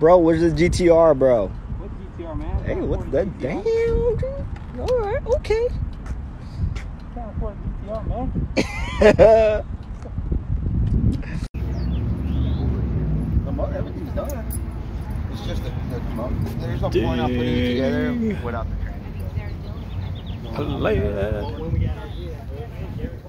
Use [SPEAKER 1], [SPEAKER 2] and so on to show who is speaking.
[SPEAKER 1] Bro, where's the GTR, bro?
[SPEAKER 2] What GTR, man?
[SPEAKER 1] Hey, what's that? Damn, dude. All right, okay.
[SPEAKER 2] Can't afford a GTR, man.
[SPEAKER 3] Everything's done. It's just there's no point on putting it together without the training.
[SPEAKER 1] Plaid.
[SPEAKER 3] When we got our